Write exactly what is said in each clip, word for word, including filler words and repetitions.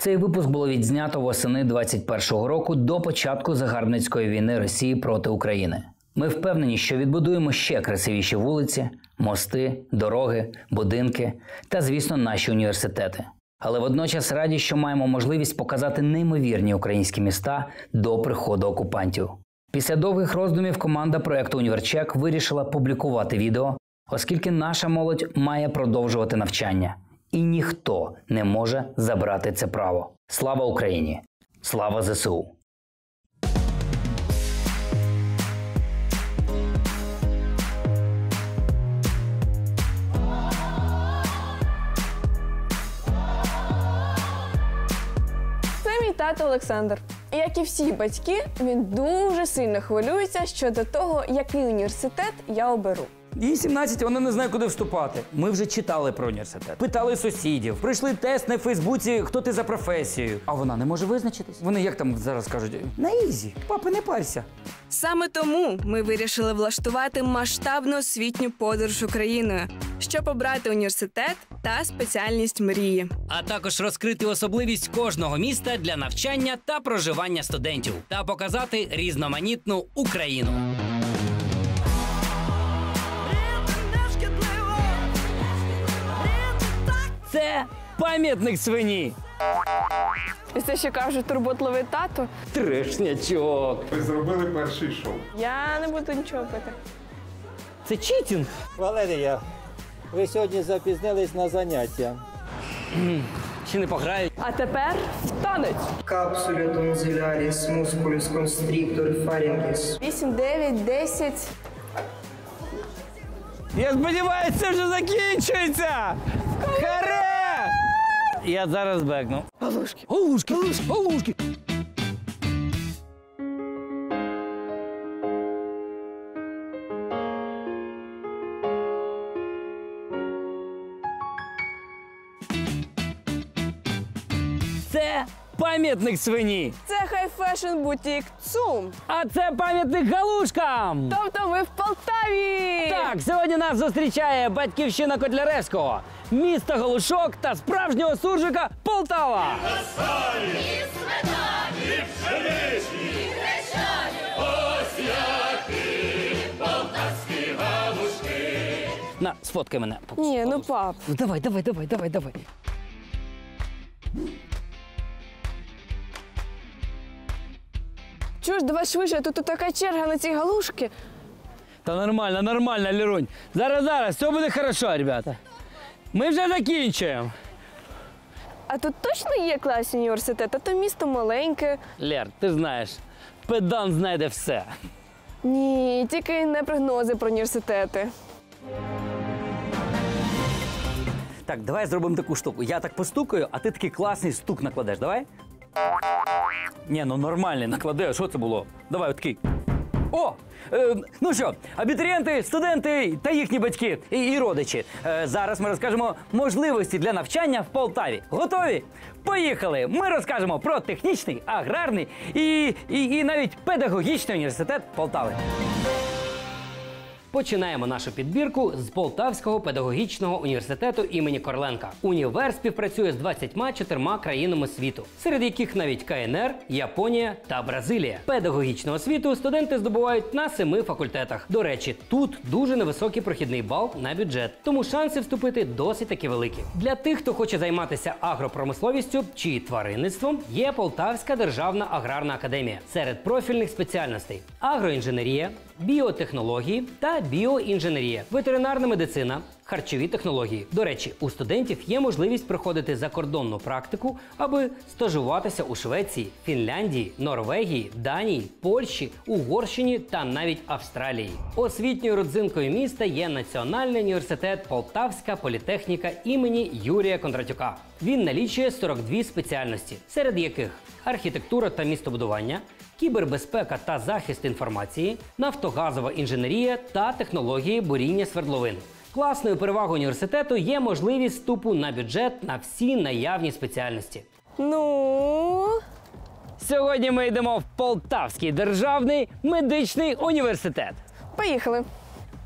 Цей випуск було відзнято восени двадцять першого року до початку загарбницької війни Росії проти України. Ми впевнені, що відбудуємо ще красивіші вулиці, мости, дороги, будинки та, звісно, наші університети. Але водночас раді, що маємо можливість показати неймовірні українські міста до приходу окупантів. Після довгих роздумів команда проєкту «Універчек» вирішила публікувати відео, оскільки наша молодь має продовжувати навчання. І ніхто не може забрати це право. Слава Україні! Слава ЗСУ! Це мій тато Олександр. І як і всі батьки, він дуже сильно хвилюється щодо того, який університет я оберу. Їй сімнадцять, вона не знає, куди вступати. Ми вже читали про університет, питали сусідів, пройшли тест на Фейсбуці, хто ти за професією. А вона не може визначитись. Вони як там зараз кажуть, на ізі, папа, не парся. Саме тому ми вирішили влаштувати масштабну освітню подорож Україною, щоб обрати університет та спеціальність мрії. А також розкрити особливість кожного міста для навчання та проживання студентів та показати різноманітну Україну. Це пам'ятник свині. І це ще кажуть турботливий тато. Трешнячок. Ви зробили перший шоу. Я не буду нічого пити. Це читінг. Валерія, ви сьогодні запізнились на заняття. Чи не пограють? А тепер танець. Капсуля тонзиляріс, мускулюс констріктор, фарінгіс. вісім, дев'ять, десять. Я сподіваюся, це вже закінчується! Харе! Я зараз бекну. Галушки. Галушки, галушки, галушки. Це пам'ятник свині. Це хай-фешн бутік ЦУМ. А це пам'ятник галушкам. Тобто ми в Полтаві. Так, сьогодні нас зустрічає батьківщина Котляревського, місто галушок та справжнього суржика Полтава. На, сфоткай мене. Ні, ну пап. Ну, давай, давай, давай, давай, давай. Чого ж, давай швидше, тут така черга на ці галушки. Та нормально, нормально, Лерунь. Зараз, зараз, все буде хорошо, ребята. Ми вже закінчуємо. А тут точно є класний університет, а то місто маленьке. Лер, ти знаєш, педант знайде все. Ні, тільки не прогнози про університети. Так, давай зробимо таку штуку. Я так постукаю, а ти такий класний стук накладеш, давай? Ні, ну нормальний, наклади, а що це було? Давай, отакий. О! Е, ну що, абітурієнти, студенти та їхні батьки і, і родичі. Е, зараз ми розкажемо можливості для навчання в Полтаві. Готові? Поїхали! Ми розкажемо про технічний, аграрний і, і, і навіть педагогічний університет Полтави. Починаємо нашу підбірку з Полтавського педагогічного університету імені Корленка. Універ співпрацює з двадцятьма чотирма країнами світу, серед яких навіть Ка Ен Ер, Японія та Бразилія. Педагогічну освіту студенти здобувають на семи факультетах. До речі, тут дуже невисокий прохідний бал на бюджет, тому шанси вступити досить таки великі. Для тих, хто хоче займатися агропромисловістю чи тваринництвом, є Полтавська державна аграрна академія. Серед профільних спеціальностей – агроінженерія, біотехнології та біоінженерія, ветеринарна медицина, харчові технології. До речі, у студентів є можливість проходити закордонну практику, аби стажуватися у Швеції, Фінляндії, Норвегії, Данії, Польщі, Угорщині та навіть Австралії. Освітньою родзинкою міста є Національний університет Полтавська політехніка імені Юрія Кондратюка. Він налічує сорок дві спеціальності, серед яких архітектура та містобудування, кібербезпека та захист інформації, нафтогазова інженерія та технології буріння свердловин. Класною перевагою університету є можливість вступу на бюджет на всі наявні спеціальності. Ну, Сьогодні ми йдемо в Полтавський державний медичний університет. поїхали.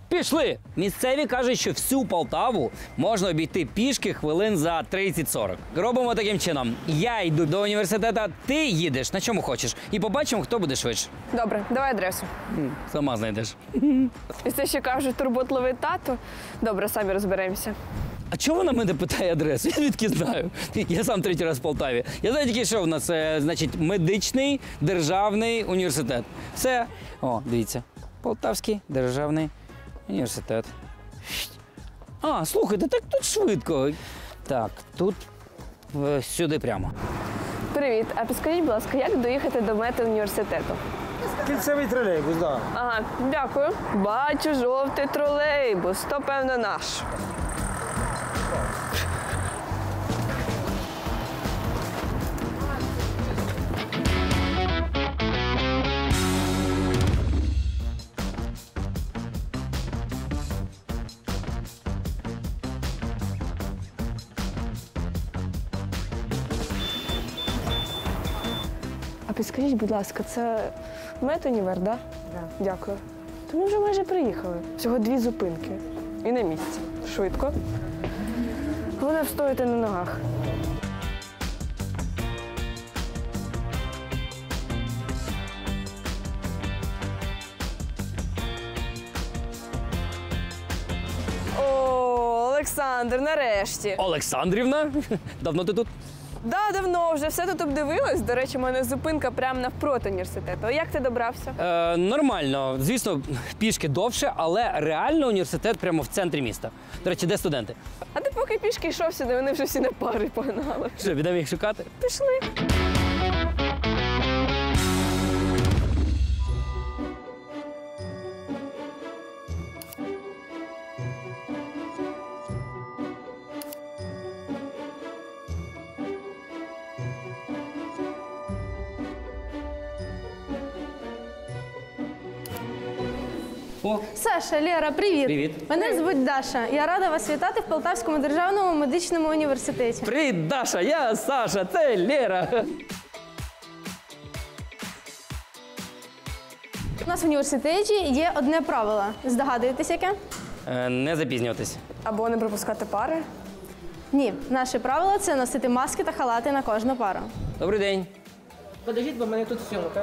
Пішли! Місцеві кажуть, що всю Полтаву можна обійти пішки хвилин за тридцять-сорок. Робимо таким чином. Я йду до університету, ти їдеш на чому хочеш. І побачимо, хто буде швидше. Добре, давай адресу. Сама знайдеш. І це ще кажуть турботливий тато. Добре, самі розберемося. А чого вона мене питає адресу? Я звідки знаю? Я сам третій раз в Полтаві. Я знаю тільки, що в нас, е, значить, медичний державний університет. Все. О, дивіться. Полтавський державний університет. А, слухайте, так тут швидко. Так, тут е, сюди прямо. Привіт, а підскажіть, будь ласка, як доїхати до мети університету? Кільцевий тролейбус, так. Да. Ага, дякую. Бачу жовтий тролейбус, то певно наш. А підскажіть, будь ласка, це медунівер, так? Да? Так. Дякую. То ми вже майже приїхали. Всього дві зупинки. І на місці. Швидко. Головне встояти на ногах. О, Олександр, нарешті. Олександрівна? Давно ти тут? Да, давно вже все тут обдивилась. До речі, у мене зупинка прямо навпроти університету. А як ти добрався? Е, нормально. Звісно, пішки довше, але реально університет прямо в центрі міста. До речі, де студенти? А ти поки пішки йшов сюди, вони вже всі на пари погнали. Що, підемо їх шукати? Пішли. О, Саша, Лера, привіт. Привіт. Мене звуть Даша. Я рада вас вітати в Полтавському державному медичному університеті. привіт, Даша, я Саша, це Лера. У нас в університеті є одне правило. Здогадуєтесь, яке? Е, не запізнюватись. Або не пропускати пари. Ні, наше правило – це носити маски та халати на кожну пару. Добрий день. Подождіть, бо в мене тут зйомка.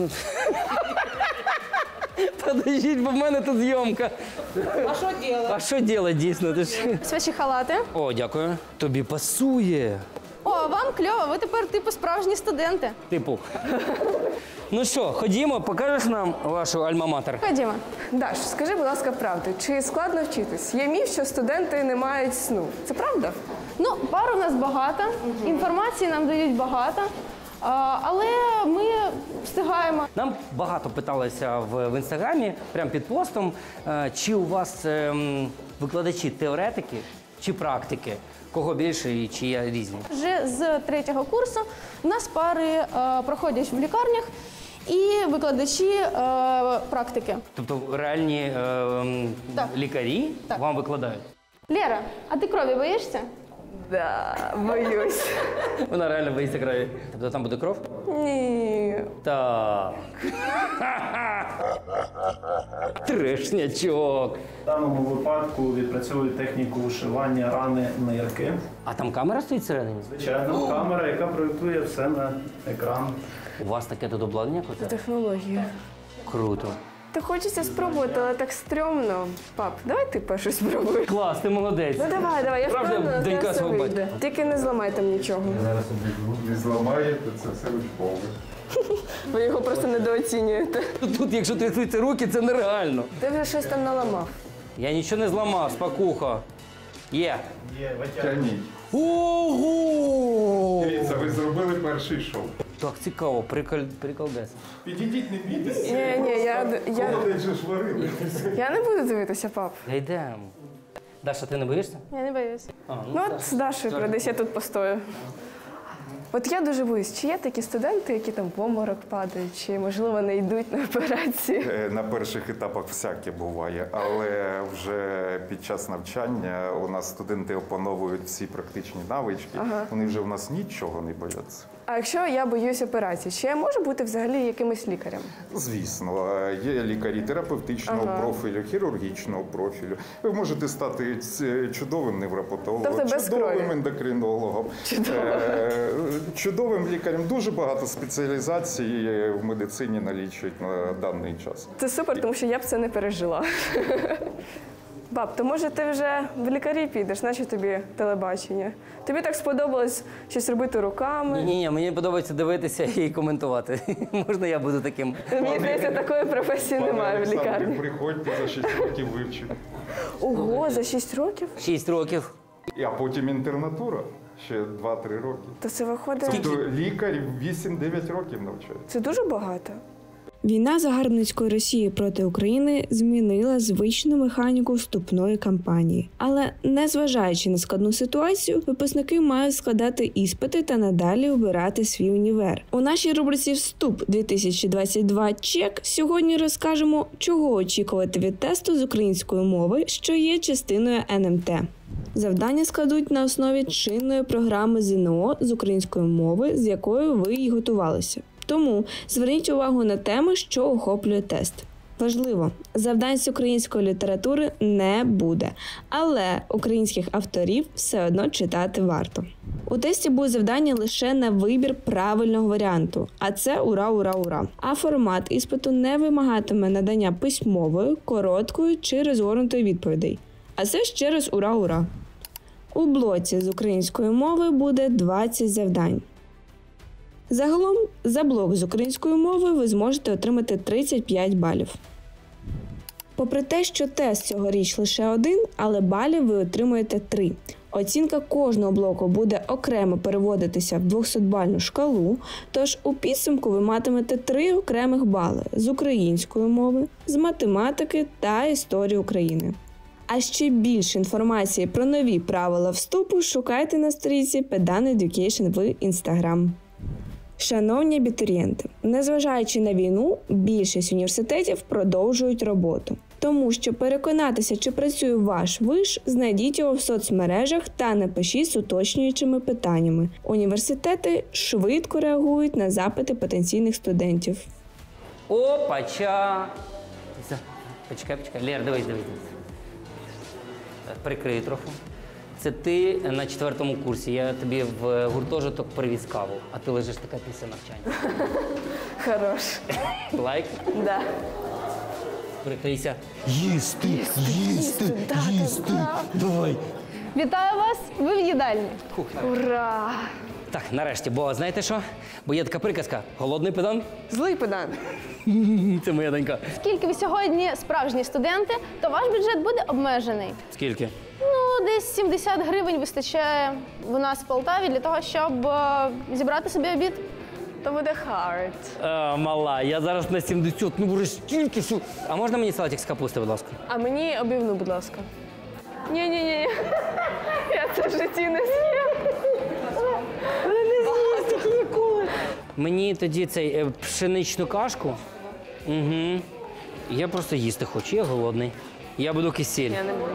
Подождіть, бо в мене тут зйомка. А що робити? А що робити, дійсно? Ти ж... Ось ваші халати. О, дякую. Тобі пасує. О, вам кльово, ви тепер типу справжні студенти. Типу. Ну що, ходімо, покажеш нам вашу альма-матер? Ходімо. Даш, скажи, будь ласка, правду, чи складно вчитись? Є міф, що студенти не мають сну. Це правда? Ну, пар у нас багато, інформації нам дають багато, а, але ми встигаємо. Нам багато питалося в, в інстаграмі, прямо під постом, е, чи у вас ем, викладачі теоретики чи практики, кого більше і чи є різні. Вже з третього курсу у нас пари е, проходять в лікарнях і викладачі е, практики. Тобто реальні е, ем, Так. лікарі Так. вам викладають? Лера, а ти крові боїшся? Да, боюсь. Вона реально боїться крові. Тобто там буде кров? Ні. Так. Трешнячок. В даному випадку відпрацьовує техніку вишивання рани нирки. А там камера стоїть всередині? Звичайно, камера, яка проєктує все на екран. У вас таке тут обладнання? Коте? Технологія. Круто. Та хочеться спробувати, але так стрьомно. Пап, давай ти перший спробуй. Клас, ти молодець. Ну давай, давай, я Правда, впевнена, донька тебе все свого вийде. Тільки не зламай там нічого. Зараз обійду, не зламаєте, це все вишкове. Ви його просто недооцінюєте. Тут, якщо трясуться руки, це нереально. Ти вже щось там наламав. Я нічого не зламав, спокуха. Є. Є витягнення. Тягніть. Ого! Дивіться, ви зробили перший шов. Так цікаво, прикол, приколдес. Підійдіть, не бійтеся. Ні, ні, я, я, Холодень же ж варили. я не буду дивитися, пап. Йдемо. Даша, ти не боїшся? Я не боюсь. А, Ну от з Дашою прийдеш, я тут постою. От я дуже боюсь, чи є такі студенти, які там в обморок падають, чи, можливо, не йдуть на операції? Е, На перших етапах всяке буває, але вже під час навчання у нас студенти опановують всі практичні навички, Ага. вони вже в нас нічого не бояться. А якщо я боюсь операції, чи я можу бути взагалі якимось лікарем? Звісно, є лікарі терапевтичного Ага. профілю, хірургічного профілю. Ви можете стати ц- чудовим невропатологом, Тобто без чудовим крові? ендокринологом, Чудово. е, чудовим лікарем. Дуже багато спеціалізацій в медицині налічують на даний час. Це супер, тому що я б це не пережила. Баб, то може ти вже в лікарі підеш, наче тобі телебачення? Тобі так сподобалось щось робити руками? Ні, ні, мені подобається дивитися і коментувати. Можна я буду таким? Мені здається, такої професії немає в Олександре, лікарні. приходьте за шість років вивчити. Ого, за шість років? Шість років. А потім інтернатура. Ще два-три роки. То це виходить... Тобто лікар вісім-дев'ять років навчається. Це дуже багато. Війна загарбницької Росії проти України змінила звичну механіку вступної кампанії. Але, незважаючи на складну ситуацію, випускники мають складати іспити та надалі обирати свій універ. У нашій рубриці «Вступ дві тисячі двадцять два Чек» сьогодні розкажемо, чого очікувати від тесту з української мови, що є частиною ен ем те. Завдання складуть на основі чинної програми зе ен о з української мови, з якою ви й готувалися. Тому зверніть увагу на теми, що охоплює тест. Важливо, завдань з української літератури не буде, але українських авторів все одно читати варто. У тесті будуть завдання лише на вибір правильного варіанту, а це ура, ура, ура. А формат іспиту не вимагатиме надання письмової, короткої чи розгорнутої відповідей. А це ще раз ура, ура. У блоці з української мови буде двадцять завдань. Загалом, за блок з української мови ви зможете отримати тридцять п'ять балів. Попри те, що тест цьогоріч лише один, але балів ви отримуєте три. Оцінка кожного блоку буде окремо переводитися в двохсотбальну шкалу, тож у підсумку ви матимете три окремих бали з української мови, з математики та історії України. А ще більше інформації про нові правила вступу шукайте на сторінці Pedan Education в Instagram. Шановні абітурієнти, незважаючи на війну, більшість університетів продовжують роботу. Тому, щоб переконатися, чи працює ваш виш, знайдіть його в соцмережах та напишіть з уточнюючими питаннями. Університети швидко реагують на запити потенційних студентів. Опача! За- Почекай, почекай. Лєр, дивись, дивись. дивись. Прикрию трохи. Це ти на четвертому курсі. Я тобі в гуртожиток привіз каву, а ти лежиш така після навчання. Хорош. Лайк? Да. Прикрийся. Їсти, їсти, їсти. Давай. Вітаю вас! Ви в їдальні. Ура! Так, нарешті, бо знаєте що? Бо є така приказка. Голодний педан? Злий педан. Це моя донька. Оскільки ви сьогодні справжні студенти, то ваш бюджет буде обмежений. Скільки? Ну, десь сімдесят гривень вистачає в нас в Полтаві для того, щоб е, зібрати собі обід. То буде хард. А, мала, я зараз на сімдесят, ну вже стільки, що... А можна мені салатик з капусти, будь ласка? А мені обівну, будь ласка. Ні-ні-ні. Я це в житті не з'їм. Але не з'їм такі ніколи. Мені тоді цей е, пшеничну кашку. Угу. Я просто їсти хочу, я голодний. Я буду кисіль. Я не буду.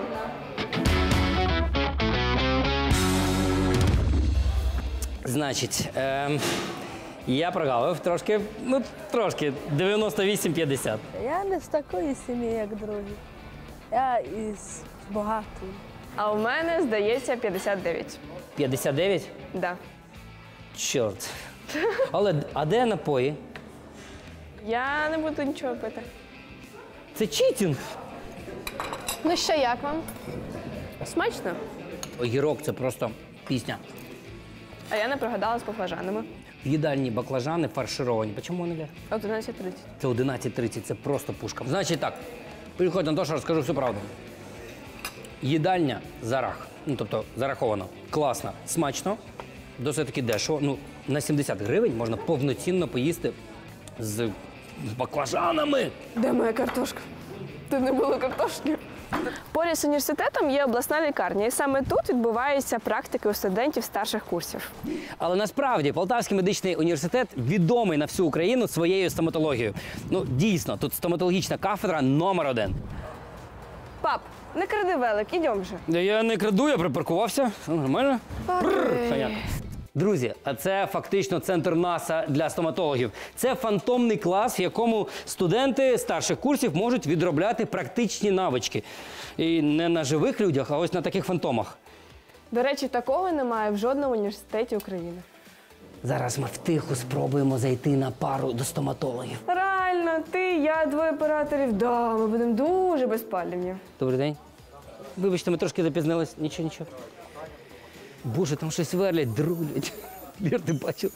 Значить, е, я прогавив трошки, ну трошки, дев'яносто вісім п'ятдесят. Я не з такої сім'ї, як другі. Я із багатої. А у мене, здається, п'ятдесят дев'ять. п'ятдесят дев'ять? Да. Чорт. Але, а де напої? Я не буду нічого пити. Це читінг. Ну що, як вам? Смачно. Огірок – це просто пісня. А я не прогадала з баклажанами. В їдальні баклажани фаршировані. Чому вони Лєр? одинадцять тридцять. Це одинадцять тридцять, це просто пушка. Значить так, приходь, Антоша, розкажу всю правду. Їдальня зарах, ну тобто зараховано, класно, смачно, досить таки дешево. Ну, на сімдесят гривень можна повноцінно поїсти з, з баклажанами. Де моя картошка? Тут не було картошки. Поряд з університетом є обласна лікарня, і саме тут відбуваються практики у студентів старших курсів. Але насправді Полтавський медичний університет відомий на всю Україну своєю стоматологією. Ну, дійсно, тут стоматологічна кафедра номер один. Пап, не кради велик, ідьом вже. Я не краду, я припаркувався. Все нормально. Бррр, понятно. Друзі, а це фактично центр НАСА для стоматологів. Це фантомний клас, в якому студенти старших курсів можуть відробляти практичні навички. І не на живих людях, а ось на таких фантомах. До речі, такого немає в жодному університеті України. Зараз ми втиху спробуємо зайти на пару до стоматологів. Реально, ти, я, двоє операторів, да, ми будемо дуже безпалівні. Добрий день. Вибачте, ми трошки запізнились. Нічого, нічого. Боже, там щось верлять, друлять. Вір, ти бачив?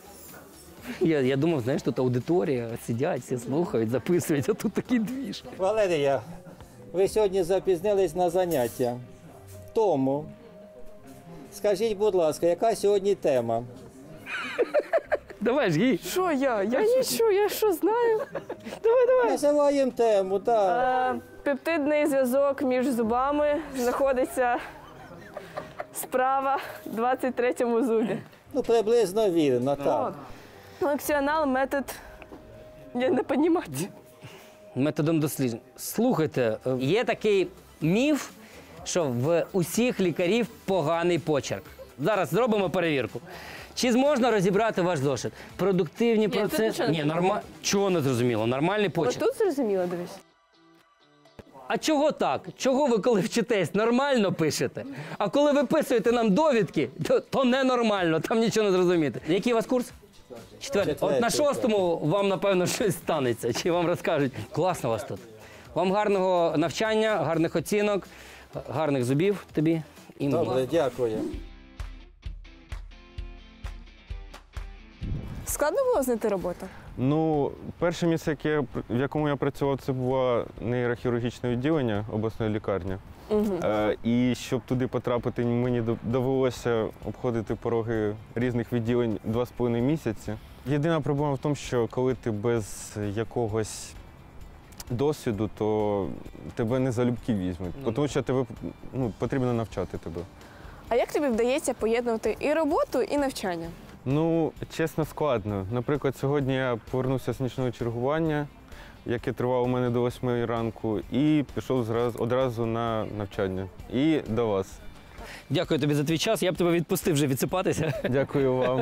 Я, я думав, знаєш, тут аудиторія, сидять, всі слухають, записують, а тут такий двіж. Валерія, ви сьогодні запізнились на заняття. Тому, скажіть, будь ласка, яка сьогодні тема? Давай ж їй. Що я? Я нічого, я що знаю? Давай, давай. Називаємо тему, так. Е, пептидний зв'язок між зубами знаходиться справа в двадцять третьому зубі. Ну, приблизно вірно, так. Функціонал, метод, я не розумію. Методом досліджень. Слухайте, є такий міф, що в усіх лікарів поганий почерк. Зараз зробимо перевірку. Чи зможна розібрати ваш зошит? Продуктивні тут процеси? нічого не Ні, норма... Чого не зрозуміло? Нормальний Ось почерк. тут зрозуміло, дивись. А чого так? Чого ви, коли вчитесь, нормально пишете? А коли виписуєте нам довідки, то, то ненормально, там нічого не зрозуміти. Який у вас курс? Четвертий. От на шостому вам, напевно, щось станеться, чи вам розкажуть. Класно у вас тут. Вам гарного навчання, гарних оцінок, гарних зубів тобі і мені. Добре, дякую. Складно було знайти роботу? Ну, перше місце, яке, в якому я працював, це було нейрохірургічне відділення обласної лікарні. Угу. Е, і щоб туди потрапити, мені довелося обходити пороги різних відділень два з половиною місяці. Єдина проблема в тому, що коли ти без якогось досвіду, то тебе не залюбки візьмуть, ну, тому що тебе, ну, потрібно навчати тебе. А як тобі вдається поєднувати і роботу, і навчання? Ну, чесно, складно. Наприклад, сьогодні я повернувся з нічного чергування, яке тривало у мене до восьмої ранку, і пішов зразу, одразу на навчання. І до вас. Дякую тобі за твій час, я б тебе відпустив вже відсипатися. Дякую вам.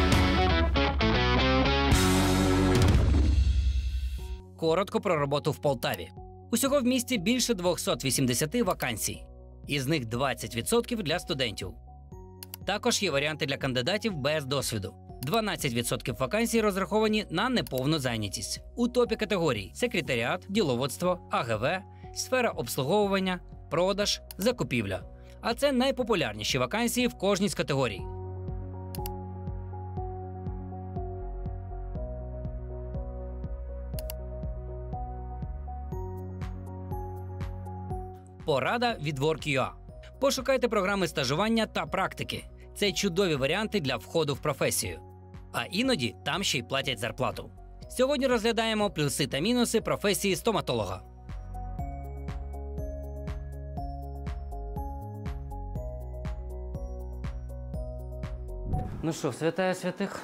Коротко про роботу в Полтаві. Усього в місті більше двісті вісімдесят вакансій. Із них двадцять відсотків для студентів. Також є варіанти для кандидатів без досвіду. дванадцять відсотків вакансій розраховані на неповну зайнятість. У топі категорій – секретаріат, діловодство, А Г В, сфера обслуговування, продаж, закупівля. А це найпопулярніші вакансії в кожній з категорій. Порада від WorkUA. Пошукайте програми стажування та практики. Це чудові варіанти для входу в професію. А іноді там ще й платять зарплату. Сьогодні розглядаємо плюси та мінуси професії стоматолога. Ну що, святая святих?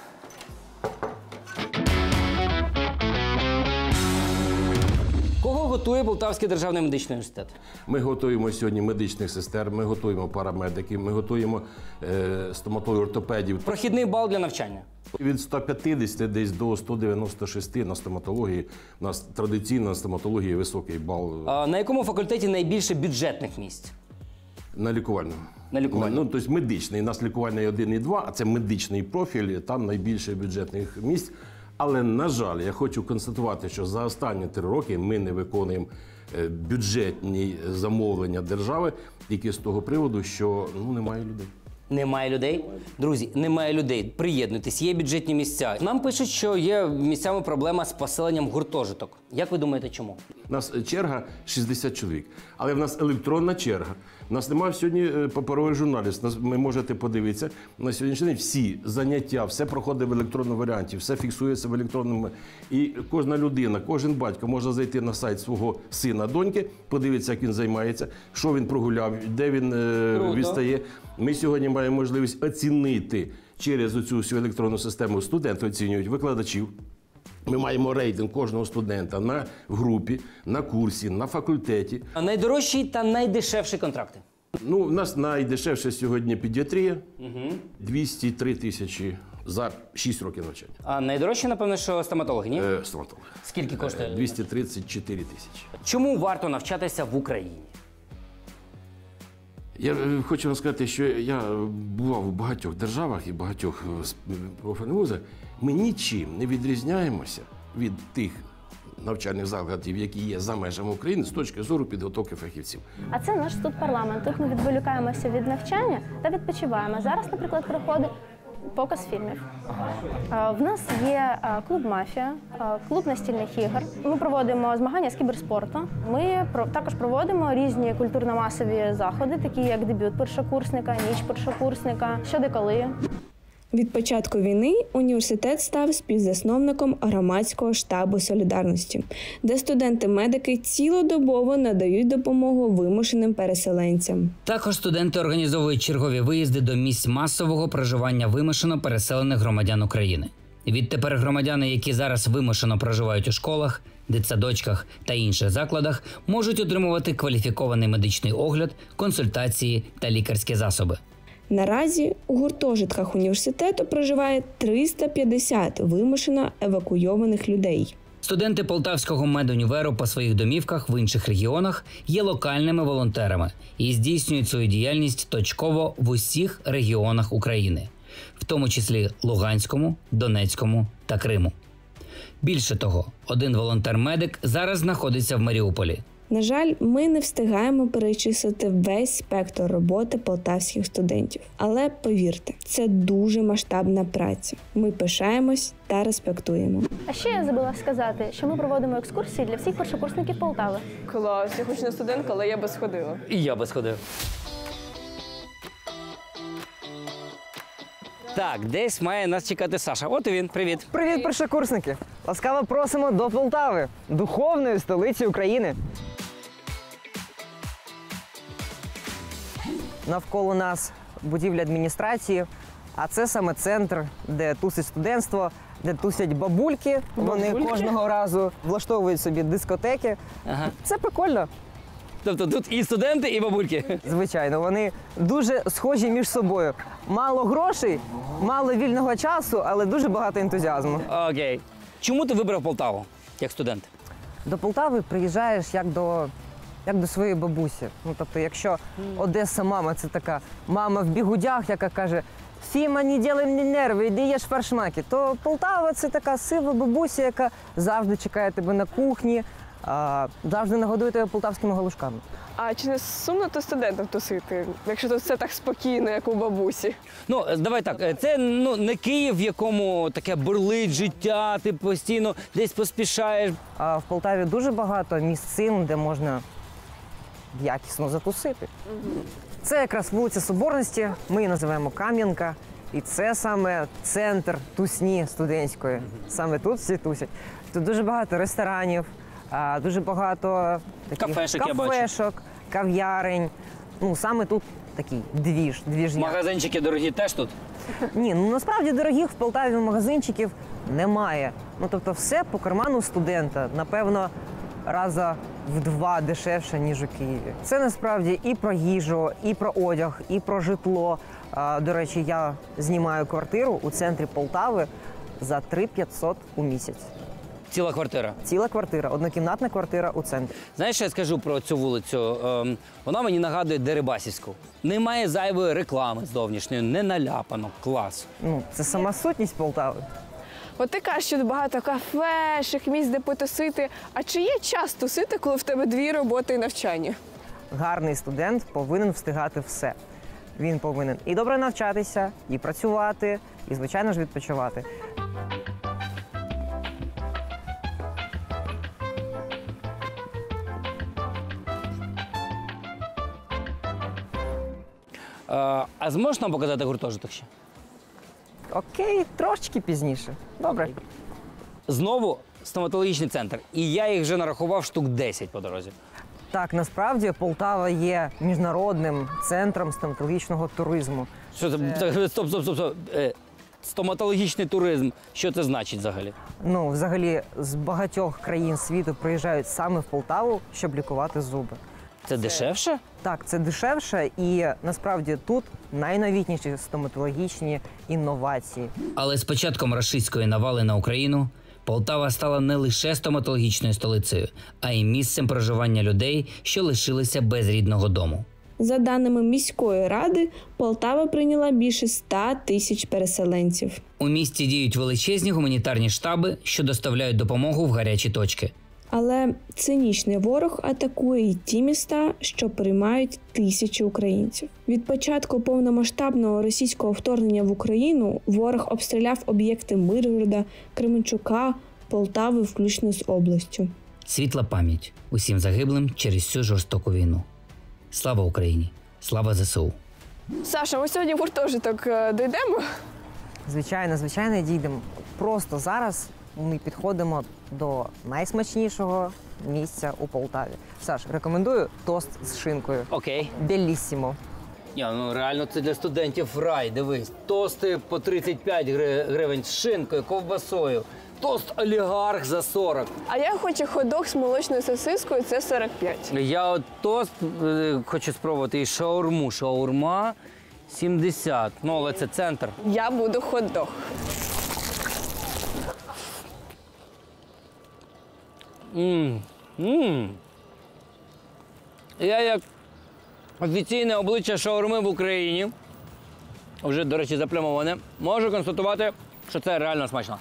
Кого готує Полтавський державний медичний університет? Ми готуємо сьогодні медичних сестер, ми готуємо парамедиків, ми готуємо е, стоматологів-ортопедів. Прохідний бал для навчання? Від ста п'ятдесяти десь до ста дев'яноста шести на стоматології. У нас традиційно на стоматології високий бал. А на якому факультеті найбільше бюджетних місць? На лікувальному. На лікувальному. Ну, тобто медичний. У нас лікувальний один і два, а це медичний профіль, там найбільше бюджетних місць. Але, на жаль, я хочу констатувати, що за останні три роки ми не виконуємо бюджетні замовлення держави тільки з того приводу, що ну, немає людей. Немає людей? Друзі, немає людей. Приєднуйтесь, є бюджетні місця. Нам пишуть, що є місцями проблема з поселенням гуртожиток. Як ви думаєте, чому? У нас черга шістдесят чоловік, але в нас електронна черга. У нас немає сьогодні е, паперових журналів. Нас, ви можете подивитися, на сьогоднішній день всі заняття, все проходить в електронному варіанті, все фіксується в електронному. І кожна людина, кожен батько може зайти на сайт свого сина, доньки, подивитися, як він займається, що він прогуляв, де він е, відстає. Ми сьогодні маємо можливість оцінити через цю всю електронну систему. Студенти оцінюють викладачів. Ми маємо рейтинг кожного студента на групі, на курсі, на факультеті. А найдорожчі та найдешевші контракти? Ну, у нас найдешевше сьогодні педіатрія. Угу. двісті три тисячі за шість років навчання. А найдорожче, напевно, що стоматологи, ні? Е, стоматологи. Скільки коштує? двісті тридцять чотири тисячі. Чому варто навчатися в Україні? Я е, хочу вам сказати, що я бував у багатьох державах і багатьох е, профільних вузах. Ми нічим не відрізняємося від тих навчальних закладів, які є за межами України, з точки зору підготовки фахівців. А це наш тут парламент. Тут ми відволікаємося від навчання та відпочиваємо. Зараз, наприклад, проходить показ фільмів. В нас є клуб «Мафія», клуб настільних ігор. Ми проводимо змагання з кіберспорту. Ми також проводимо різні культурно-масові заходи, такі як дебют першокурсника, ніч першокурсника, що де коли. Від початку війни університет став співзасновником громадського штабу солідарності, де студенти-медики цілодобово надають допомогу вимушеним переселенцям. Також студенти організовують чергові виїзди до місць масового проживання вимушено переселених громадян України. Відтепер громадяни, які зараз вимушено проживають у школах, дитсадочках та інших закладах, можуть отримувати кваліфікований медичний огляд, консультації та лікарські засоби. Наразі у гуртожитках університету проживає триста п'ятдесят вимушено евакуйованих людей. Студенти Полтавського медуніверу по своїх домівках в інших регіонах є локальними волонтерами і здійснюють свою діяльність точково в усіх регіонах України, в тому числі Луганському, Донецькому та Криму. Більше того, один волонтер-медик зараз знаходиться в Маріуполі. На жаль, ми не встигаємо перечислити весь спектр роботи полтавських студентів. Але повірте, це дуже масштабна праця. Ми пишаємось та респектуємо. А ще я забула сказати, що ми проводимо екскурсії для всіх першокурсників Полтави. Клас, я хоч не студентка, але я би сходила. І я би сходив. Так, десь має нас чекати Саша. От і він. Привіт. Привіт, першокурсники! Ласкаво просимо до Полтави, духовної столиці України. Навколо нас будівля адміністрації, а це саме центр, де тусить студентство, де тусять бабульки. Вони Бабульки? кожного разу влаштовують собі дискотеки. Ага. Це прикольно. Тобто тут і студенти, і бабульки? Звичайно, вони дуже схожі між собою. Мало грошей, мало вільного часу, але дуже багато ентузіазму. Окей. Чому ти вибрав Полтаву як студент? До Полтави приїжджаєш як до, як до своєї бабусі. Ну, тобто, якщо Одеса мама – це така мама в бігудях, яка каже «Фіма, не ділай мені нерви, іди їж фаршмаки», то Полтава – це така сива бабуся, яка завжди чекає тебе на кухні, а, завжди нагодує тебе полтавськими галушками. А чи не сумно то студентам тусити, якщо тут все так спокійно, як у бабусі? Ну, давай так, це ну, не Київ, в якому таке бурлить життя, ти постійно десь поспішаєш. А в Полтаві дуже багато місцин, де можна якісно затусити. Це якраз вулиця Соборності, ми її називаємо Кам'янка. І це саме центр тусні студентської. Саме тут всі тусять. Тут дуже багато ресторанів, дуже багато таких Кафешок, я бачу. кафешок, кав'ярень. Ну, саме тут такий двіж, двіжня. Магазинчики дорогі теж тут? Ні, ну насправді дорогих в Полтаві магазинчиків немає. Ну, тобто все по карману студента. Напевно, раза в два дешевше, ніж у Києві. Це насправді і про їжу, і про одяг, і про житло. А, до речі, я знімаю квартиру у центрі Полтави за три тисячі п'ятсот у місяць. Ціла квартира? Ціла квартира, однокімнатна квартира у центрі. Знаєш, що я скажу про цю вулицю? Ем, вона мені нагадує Дерибасівську. Немає зайвої реклами зовнішньої, не наляпано. Клас. Ну, це сама сутність Полтави. От ти кажеш, що багато кафешок, місць, де потусити. А чи є час тусити, коли в тебе дві роботи і навчання? Гарний студент повинен встигати все. Він повинен і добре навчатися, і працювати, і, звичайно ж, відпочивати. А, а зможеш нам показати гуртожиток ще? Окей, трошечки пізніше. Добре. Знову стоматологічний центр. І я їх вже нарахував штук десять по дорозі. Так, насправді Полтава є міжнародним центром стоматологічного туризму. Що це? Це... Стоп, стоп, стоп, стоп. Е, стоматологічний туризм. Що це значить взагалі? Ну, взагалі, з багатьох країн світу приїжджають саме в Полтаву, щоб лікувати зуби. Це дешевше? Так, це дешевше, і насправді тут найновітніші стоматологічні інновації. Але з початком рашистської навали на Україну Полтава стала не лише стоматологічною столицею, а й місцем проживання людей, що лишилися без рідного дому. За даними міської ради, Полтава прийняла більше ста тисяч переселенців. У місті діють величезні гуманітарні штаби, що доставляють допомогу в гарячі точки. Але цинічний ворог атакує й ті міста, що приймають тисячі українців. Від початку повномасштабного російського вторгнення в Україну ворог обстріляв об'єкти Миргорода, Кременчука, Полтави, включно з областю. Світла пам'ять усім загиблим через цю жорстоку війну. Слава Україні! Слава ЗСУ! Саша, ми сьогодні в гуртожиток дійдемо? Звичайно, звичайно, дійдемо. Просто зараз ми підходимо до найсмачнішого місця у Полтаві. Саш, рекомендую тост з шинкою. Окей. Беліссімо. Ні, ну реально це для студентів рай, дивись. Тости по тридцять п'ять гривень з шинкою, ковбасою. Тост олігарх за сорок. А я хочу хот-дог з молочною сосискою, це сорок п'ять. Я от тост е, хочу спробувати і шаурму. Шаурма сімдесят. Ну, але це центр. Я буду хот-дог. Ммм. Ммм. Я як офіційне обличчя шаурми в Україні, вже, до речі, заплямоване, можу констатувати, що це реально смачно.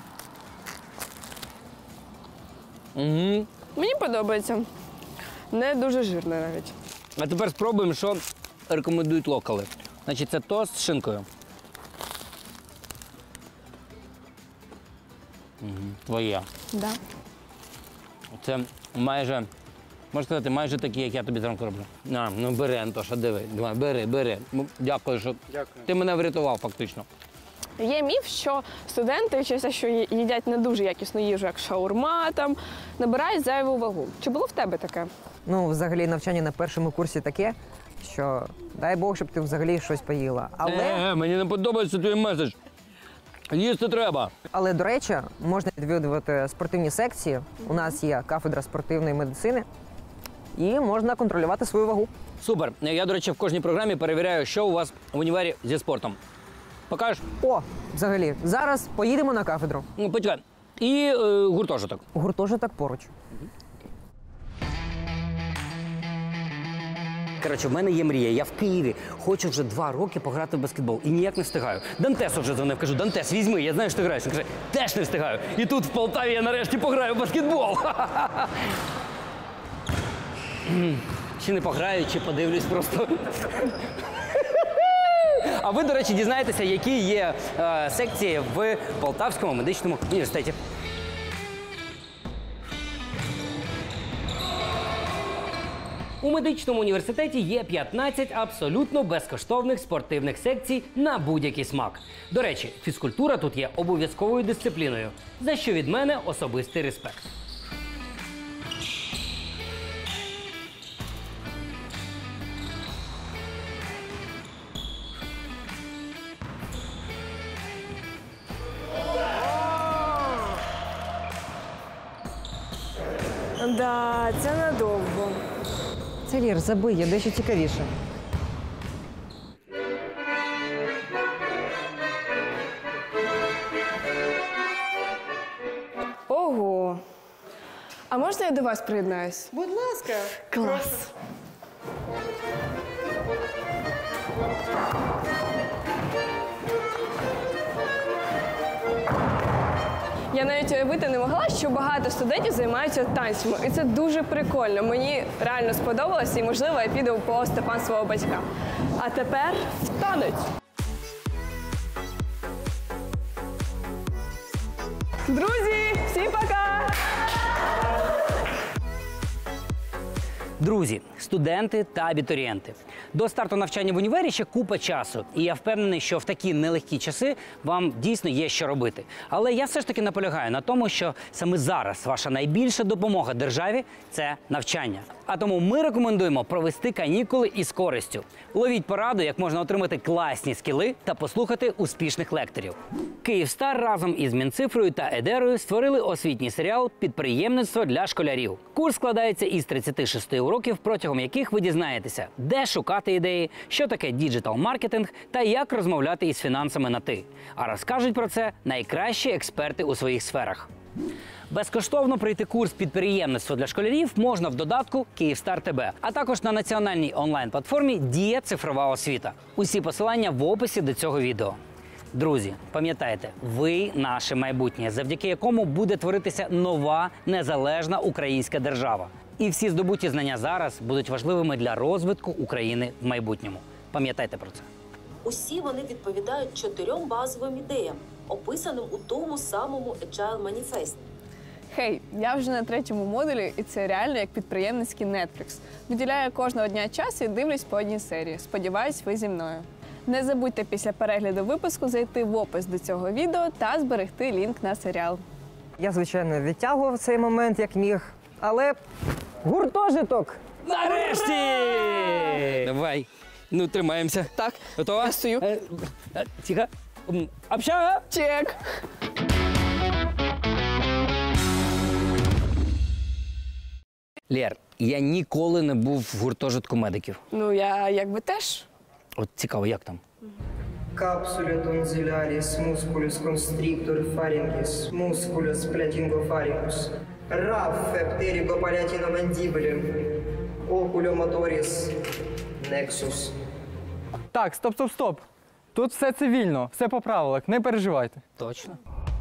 Угу. Мені подобається. Не дуже жирне навіть. А тепер спробуємо, що рекомендують локали. Значить, це тост з шинкою. Угу. Твоє. Да. Це майже, можна сказати, майже такі, як я тобі зранку роблю. А, ну бери, Антоша, диви. Давай, бери, бери. Дякую, що Дякую. ти мене врятував фактично. Є міф, що студенти, через що їдять не дуже якісну їжу, як шаурма, там, набирають зайву вагу. Чи було в тебе таке? Ну, взагалі, навчання на першому курсі таке, що дай Бог, щоб ти взагалі щось поїла. Але, Е, мені не подобається твій меседж. Їсти треба. але до речі, можна відвідувати спортивні секції. У нас є кафедра спортивної медицини. І можна контролювати свою вагу. Супер. Я, до речі, в кожній програмі перевіряю, що у вас в універі зі спортом. Покажеш? О, взагалі, зараз поїдемо на кафедру. Ну, почекай. І е, гуртожиток. Гуртожиток поруч. Коротше, в мене є мрія. Я в Києві хочу вже два роки пограти в баскетбол. І ніяк не встигаю. Дантесу вже дзвонив, кажу, Дантес, візьми, я знаю, що ти граєш. Він каже, теж не встигаю. І тут в Полтаві я нарешті пограю в баскетбол. Чи не пограю, чи подивлюсь просто. А ви, до речі, дізнаєтеся, які є е, секції в Полтавському медичному університеті. У медичному університеті є п'ятнадцять абсолютно безкоштовних спортивних секцій на будь-який смак. До речі, фізкультура тут є обов'язковою дисципліною, за що від мене особистий респект. Да, це надовго. Це Лір, забий, є дещо цікавіше. Ого. А можна я до вас приєднаюсь? Будь ласка. Клас. Я навіть уявити не могла, що багато студентів займаються танцями. І це дуже прикольно. Мені реально сподобалося і, можливо, я піду по стопам свого батька. А тепер в танець. Друзі, всім пока! Друзі, студенти та абітурієнти. До старту навчання в універі ще купа часу. І я впевнений, що в такі нелегкі часи вам дійсно є що робити. Але я все ж таки наполягаю на тому, що саме зараз ваша найбільша допомога державі – це навчання. А тому ми рекомендуємо провести канікули із користю. Ловіть пораду, як можна отримати класні скіли та послухати успішних лекторів. Київстар разом із Мінцифрою та Едерою створили освітній серіал «Підприємництво для школярів». Курс складається із тридцяти шести уроків, протягом яких ви дізнаєтеся, де шукати ідеї, що таке діджитал-маркетинг та як розмовляти із фінансами на «ти». А розкажуть про це найкращі експерти у своїх сферах. Безкоштовно пройти курс «Підприємництво для школярів» можна в додатку «Київстар ТБ», а також на національній онлайн-платформі «Дія цифрова освіта». Усі посилання в описі до цього відео. Друзі, пам'ятайте, ви – наше майбутнє, завдяки якому буде творитися нова, незалежна українська держава. І всі здобуті знання зараз будуть важливими для розвитку України в майбутньому. Пам'ятайте про це. Усі вони відповідають чотирьом базовим ідеям, описаним у тому самому Agile Manifest. Хей, я вже на третьому модулі, і це реально як підприємницький Netflix. Виділяю кожного дня час і дивлюсь по одній серії. Сподіваюсь, ви зі мною. Не забудьте після перегляду випуску зайти в опис до цього відео та зберегти лінк на серіал. Я, звичайно, відтягував цей момент як міг, але гуртожиток! Нарешті! Давай, ну тримаємося. Так, готова? Я стою. Е, е, Тихо. М, Общага! Чек! Лєр, я ніколи не був в гуртожитку медиків. Ну, я якби теж. От цікаво, як там? Capsule tonsillaris musculus constrictor pharyngeus musculus platyngopharyngeus raphe pterygopalatinомандибуле oculomotoris nexus. Так, стоп, стоп, стоп. Тут все цивільно, все по правилах, не переживайте. Точно.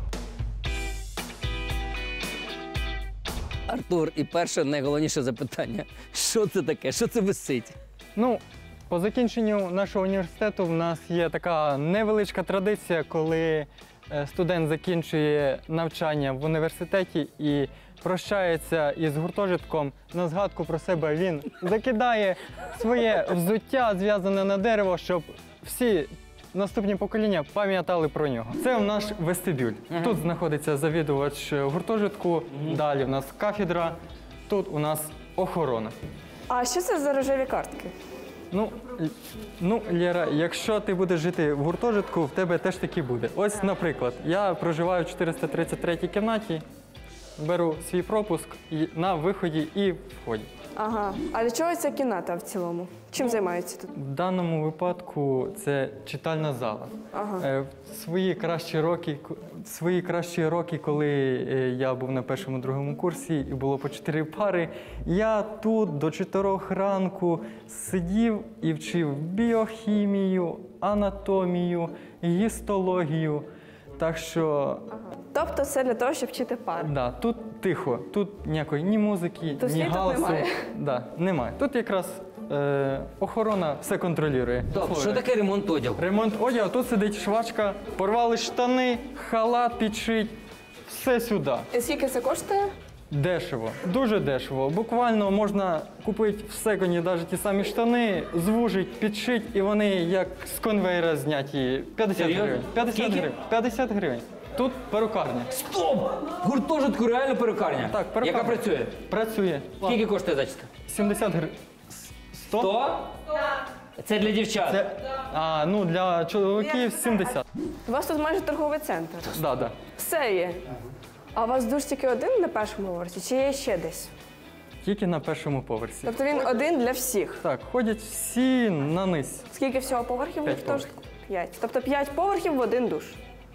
Артур, і перше найголовніше запитання. Що це таке? Що це висить? Ну, по закінченню нашого університету в нас є така невеличка традиція, коли студент закінчує навчання в університеті і прощається із гуртожитком. На згадку про себе він закидає своє взуття, зв'язане на дерево, щоб всі наступні покоління пам'ятали про нього. Це наш вестибюль. Ага. Тут знаходиться завідувач гуртожитку, угу. Далі в нас кафедра, тут у нас охорона. А що це за рожеві картки? Ну, ну, Лєра, якщо ти будеш жити в гуртожитку, в тебе теж таки буде. Ось, наприклад, я проживаю в чотириста тридцять третій кімнаті, беру свій пропуск і на виході і вході. Ага. А для чого ця кімната в цілому? Чим займаються тут? В даному випадку це читальна зала. Ага. В свої кращі роки, в свої кращі роки, коли я був на першому-другому курсі і було по чотири пари, я тут до чотирьох ранку сидів і вчив біохімію, анатомію, гістологію. Так що... Ага. Тобто це для того, щоб вчити пари? Да, тут тихо, тут ніякої ні музики, тут ні галасу. Немає? Да, немає. Тут якраз е, охорона все контролює. Тобто, що таке ремонт одягу? Ремонт одягу, тут сидить швачка, порвали штани, халат підшить, все сюди. І скільки це коштує? Дешево, дуже дешево. Буквально можна купити в секонді навіть ті самі штани, звужить, підшить, і вони як з конвейера зняті. п'ятдесят гривень. п'ятдесят гривень. п'ятдесят гривень. Тут перукарня. Стоп! В гуртожитку реально перукарня? Так, перукарня. Яка працює? Працює. Скільки коштує зачіска? сімдесят гривень. сто? сто? Це для дівчат? Це, а, ну, для чоловіків сімдесят. У вас тут майже торговий центр. Так, да, да. Все є. А у вас душ тільки один на першому поверсі, чи є ще десь? Тільки на першому поверсі. Тобто він один для всіх? Так, ходять всі на низ. Скільки всього поверхів в П'ять гуртожитку? П'ять. Тобто п'ять поверхів в один душ.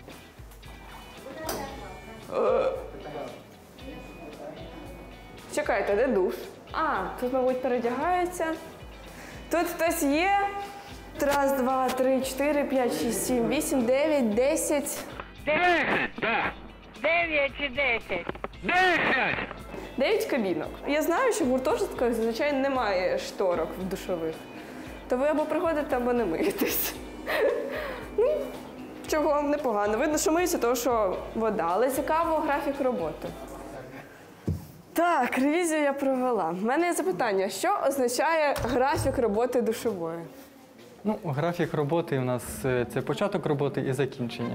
Чекайте, де душ? А, тут, мабуть, передягаються. Тут хтось є. Раз, два, три, чотири, п'ять, шість, сім, вісім, дев'ять, десять. Десять, так. Дев'ять чи десять? Десять! Дев'ять кабінок. Я знаю, що в гуртожитках зазвичай немає шторок в душових. То ви або приходите, або не миєтесь. Ну, чого, непогано. Видно, що миються, тому що вода, але цікаво графік роботи. Так, ревізію я провела. У мене є запитання, що означає графік роботи душової? Ну, графік роботи у нас е, це початок роботи і закінчення.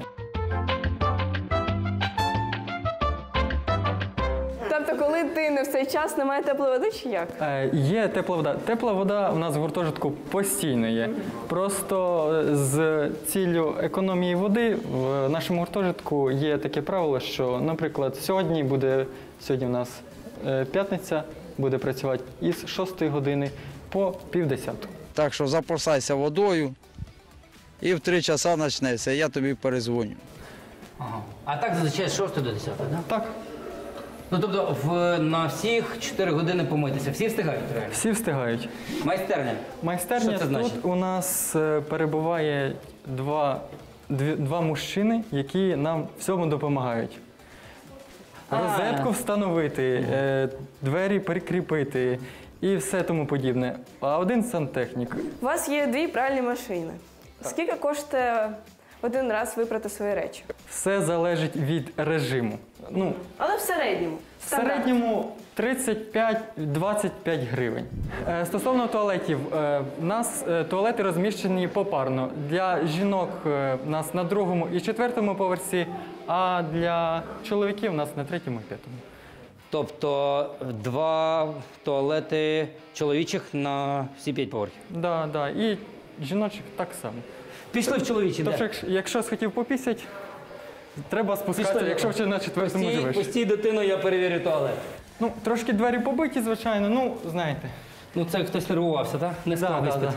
Тобто, коли ти не в цей час немає теплої води, чи як? Е, Є тепла вода. Тепла вода у нас в гуртожитку постійно є. Просто з ціллю економії води в нашому гуртожитку є таке правило, що, наприклад, сьогодні буде, сьогодні у нас е, п'ятниця, буде працювати із шостої години по півдесяту. Так що запасайся водою і в три часа почнеться, я тобі перезвоню. Ага. А так зазвичай з шостої до десятої, так? Так. Ну, тобто в, на всіх чотири години помитися. Всі встигають реально? Всі встигають. Майстерня. Майстерня, Що це значить? тут у нас е, перебуває два, дві, два мужчини, які нам в цьому допомагають. А. Розетку встановити, е, двері прикріпити і все тому подібне. А один сантехнік. У вас є дві пральні машини. Скільки коштує один раз випрати свої речі? Все залежить від режиму. Ну, Але в середньому. в середньому тридцять п'ять - двадцять п'ять гривень. Е, Стосовно туалетів, е, у нас е, туалети розміщені попарно. Для жінок е, у нас на другому і четвертому поверсі, а для чоловіків у нас на третьому і п'ятому. Тобто два туалети чоловічих на всі п'ять поверхів. Так, да, да. І жіночих так само. Пішли в чоловічі, де? Тобто, якщо- якщо схотів попісять, треба спускатися, Пішли. якщо ще на четвертому Постій, живеш. постій дитину, я перевірю туалет. Ну, трошки двері побиті, звичайно, ну, знаєте. Ну, це хтось нервувався, так? Не Да, склав да, іспит. да.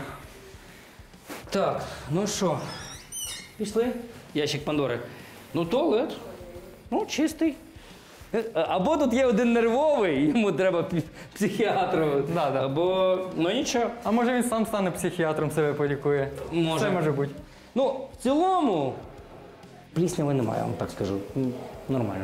Так, ну що, пішли? Ящик Пандори. Ну, туалет. Ну, чистий. Е, Або тут є один нервовий, йому треба пі- психіатру. Да, да. Або, ну нічого. А може він сам стане психіатром, себе полікує. Може. Це може бути. Ну, в цілому, плісняви немає, я вам так скажу. М, Нормально.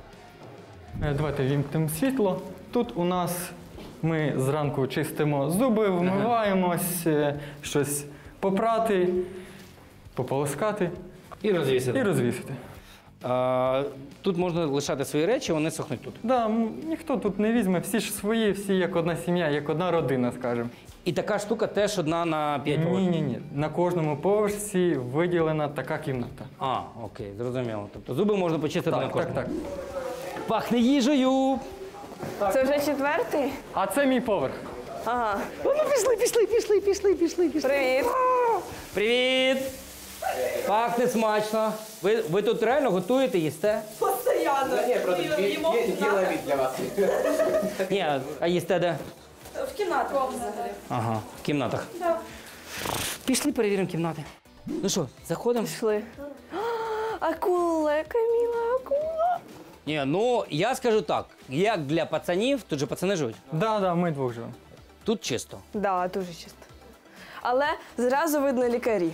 Е, Давайте вімкнемо світло. Тут у нас ми зранку чистимо зуби, вмиваємось, е, щось попрати, пополоскати І розвісити. і розвісити. А, тут можна лишати свої речі, вони сохнуть тут. Да, м, ніхто тут не візьме, всі ж свої, всі як одна сім'я, як одна родина, скажімо. І така штука теж одна на п'ять Ні, поверхів? ні, ні. На кожному поверсі виділена така кімната. А, окей, зрозуміло. Тобто зуби можна почистити на Так, так, кожному. так. Пахне їжею! Це вже четвертий? А це мій поверх. Ага. Ну, пішли, пішли, пішли, пішли, пішли, пішли. Привіт. Привіт! Пахне смачно. Ви, ви тут реально готуєте, їсте? Постоянно. Ні, просто ділові для вас. Ні, а їсте де? В кімнатах взагалі. Ага, в кімнатах. Да. Пішли, перевіримо кімнати. Ну що, заходимо? Пішли. Акула, яка міла акула. Ні, ну я скажу так, як для пацанів, тут же пацани живуть. Да, да, ми двох живемо. Тут чисто. Да, дуже чисто. Але зразу видно лікарі.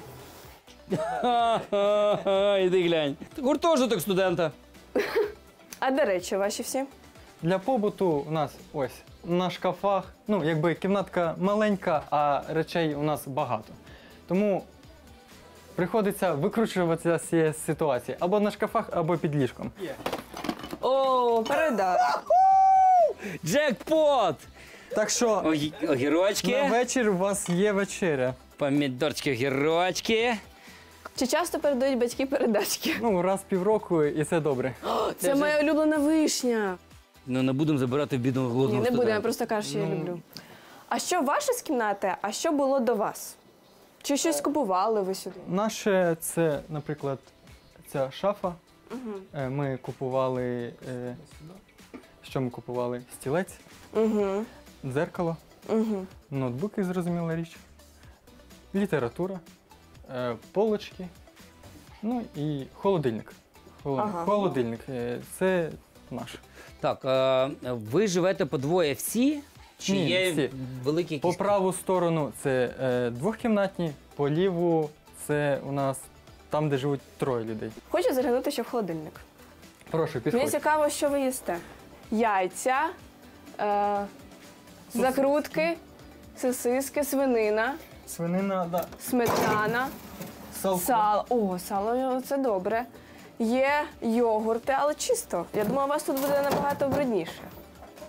Ха-ха-ха, іди глянь. Гуртожиток студента. А де речі ваші всі? Для побуту у нас ось на шкафах, ну якби кімнатка маленька, а речей у нас багато. Тому приходиться викручуватися з цієї ситуації або на шкафах, або під ліжком. О, передай. Джекпот! Так що Огі- огірочки. на вечір у вас є вечеря. Помідорчики, огірочки. Чи часто передають батьки передачки? Ну, раз в півроку і це добре. Це моя улюблена вишня. Ну не будемо забирати в бідного голодного Ні, не студента. будемо, я просто кажу, що я люблю. А що ваше з кімнати, а що було до вас? Чи щось купували ви сюди? Наше це, наприклад, ця шафа. Угу. Е, Ми купували. е, Що ми купували? Стілець, Угу. дзеркало, Угу. ноутбуки, зрозуміла річ, література, е, полочки, ну і холодильник. Холодильник, Ага. холодильник е, це наш. Так, е, ви живете по двоє всі? Чи Ні, є всі. великі По якісь... праву сторону це е, двохкімнатні, по ліву це у нас там, де живуть троє людей. Хочу заглянути ще в холодильник. Прошу, Мені підходь. цікаво, що ви їсте. Яйця, е, закрутки, сосиски, свинина, Свинина, да. сметана, Салко. сало. О, сало це добре. Є йогурти, але чисто. Я думала, у вас тут буде набагато брудніше.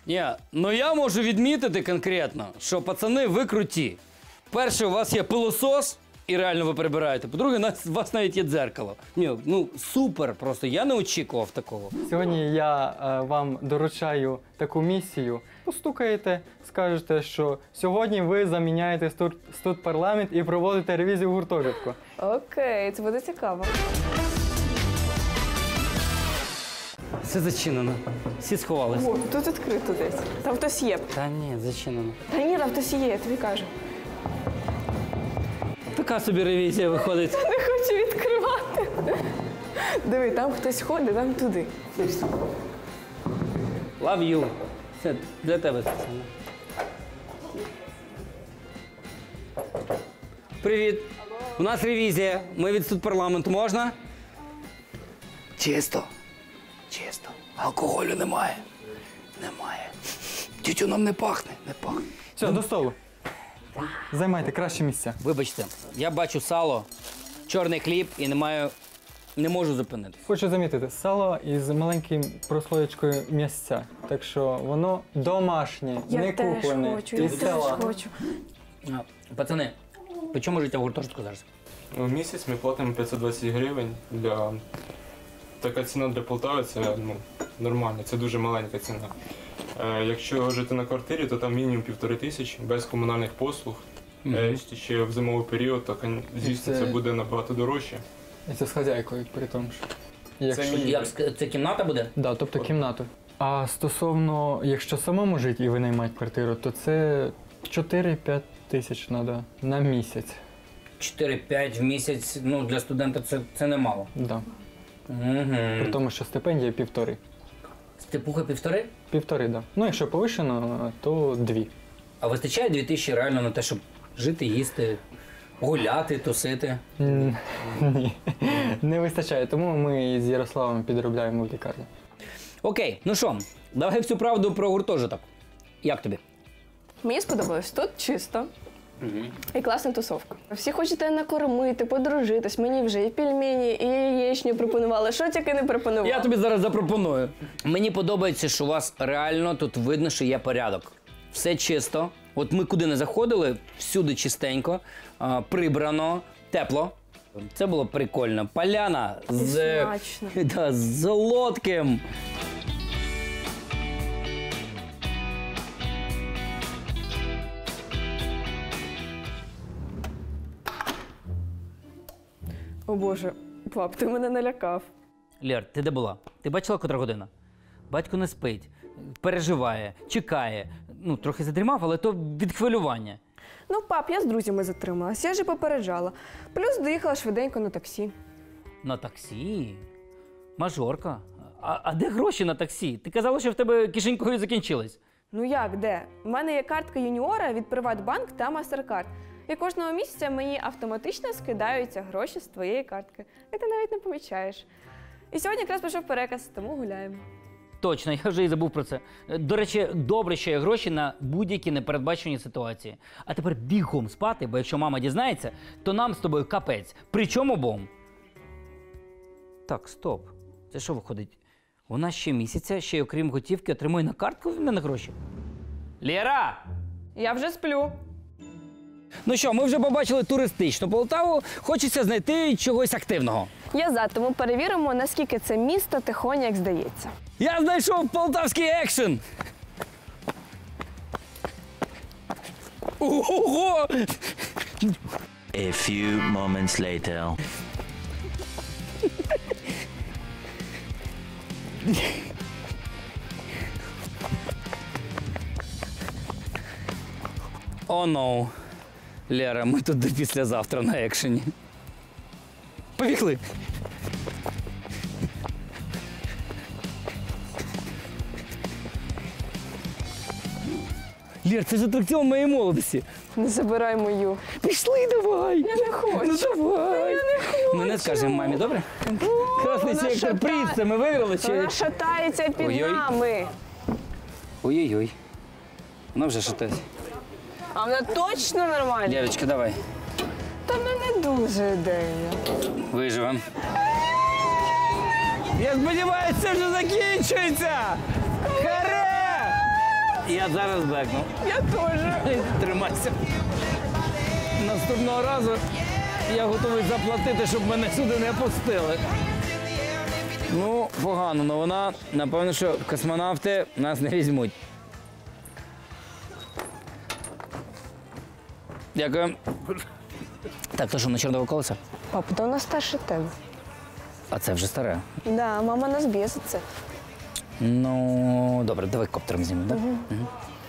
Ні, ну я можу відмітити конкретно, що пацани, ви круті. Перше, у вас є пилосос, і реально ви перебираєте. По-друге, у вас навіть є дзеркало. Ні, ну супер, просто я не очікував такого. Сьогодні я е, вам доручаю таку місію. Постукаєте, скажете, що сьогодні ви заміняєте студ- студпарламент і проводите ревізію гуртожитку. Окей, це буде цікаво. Все зачинено. Всі сховалися. О, тут відкрито десь. Там хтось є. Та ні, зачинено. Та ні, там хтось є, я тобі кажу. Така собі ревізія виходить. Не хочу відкривати. Диви, там хтось ходить, там туди. Love you. Це для тебе спеціально. Привіт. У нас ревізія. Ми від студпарламенту. Можна? Чисто. Чисто. Алкоголю немає. Немає. Тютюном не пахне. Не пахне. Все, до столу. Займайте краще місця. Вибачте, я бачу сало, чорний хліб і не маю, не можу зупинитися. Хочу замітити, сало із маленьким прослоєчкою м'ясця. Так що воно домашнє, Я не теж куплене. хочу, я із теж села. хочу. А, Пацани, по чому життя в гуртожитку зараз? В місяць ми платимо п'ятсот двадцять гривень. Для... Така ціна для Полтави це ну, нормально, це дуже маленька ціна. Е, якщо жити на квартирі, то там мінімум півтори тисячі, без комунальних послуг. Мгм. Е, ще в зимовий період, то, звісно, Це- це буде набагато дорожче. І це з хазяйкою, при тому що. Якщо... мінімум. Як, ск- це кімната буде? Так, да, тобто кімнату. А стосовно, якщо самому жити і винаймати квартиру, то це чотири-п'ять тисяч треба на місяць. чотири-п'ять в місяць, ну для студента це, це немало. Да. Угу. При тому, що стипендія півтори. Степуха півтори? Півтори, так. Да. Ну, якщо повишено, то дві. А вистачає дві тисячі реально на те, щоб жити, їсти, гуляти, тусити? М, Ні, не вистачає. Тому ми з Ярославом підробляємо в лікарні. Окей, ну що, давай всю правду про гуртожиток. Як тобі? Мені сподобалось, тут чисто. І класна тусовка. Всі хочете накормити, подружитись. Мені вже і пельмені, і яєчню пропонували. Що тільки не пропонували. Я тобі зараз запропоную. Мені подобається, що у вас реально тут видно, що є порядок. Все чисто. От ми куди не заходили, всюди чистенько, а, прибрано, тепло. Це було прикольно. Поляна з, смачно. да, з солодким. О Боже, пап, ти мене налякав. Лєр, ти де була? Ти бачила, котра година? Батько не спить, переживає, чекає. Ну, трохи задрімав, але то від хвилювання. Ну, пап, я з друзями затрималась, я ж і попереджала. Плюс доїхала швиденько на таксі. На таксі? Мажорка. А, а де гроші на таксі? Ти казала, що в тебе кишенькові закінчились. Ну як, де? У мене є картка юніора від Приватбанк та Мастеркард. І кожного місяця мені автоматично скидаються гроші з твоєї картки. І ти навіть не помічаєш. І сьогодні якраз пішов переказ, тому гуляємо. Точно, я вже і забув про це. До речі, добре, що є гроші на будь-які непередбачені ситуації. А тепер бігом спати, бо якщо мама дізнається, то нам з тобою капець. Причому бом. Так, стоп. Це що виходить? Вона ще місяця, ще й окрім готівки, отримує на картку в мене гроші. Лєра! Я вже сплю. Ну що, ми вже побачили туристичну Полтаву, хочеться знайти чогось активного. Я за, тому перевіримо, наскільки це місто тихоня, як здається. Я знайшов полтавський екшен! Ого! A few moments later. О, ноу. Лера, ми тут до післязавтра на екшені. Побігли! Лер, це ж атракціон моєї молодості. Не забирай мою. Пішли, давай. Я не хочу. Ну давай. Я не хочу. Ми не скажемо мамі, добре? Красний Вона сектор, шата- приз, це ми виграли чи? Вона шатається під Ой-ой. нами. Ой-ой-ой. Вона вже шатається. А вона точно нормальна? Лерочка, давай. Та ну не дуже ідея. Виживемо. Я сподіваюся, це вже закінчується! Харе! Я зараз бекну. Я теж. Тримайся. Наступного разу я готовий заплатити, щоб мене сюди не пустили. Ну, погано новина. Напевно, що космонавти нас не візьмуть. Дякую. Так, то що, на чорного колеса? Папа, то у нас старше тебе. А це вже старе. Да, мама нас б'є за це. Ну, добре, давай коптером знімемо, так? Угу. Угу.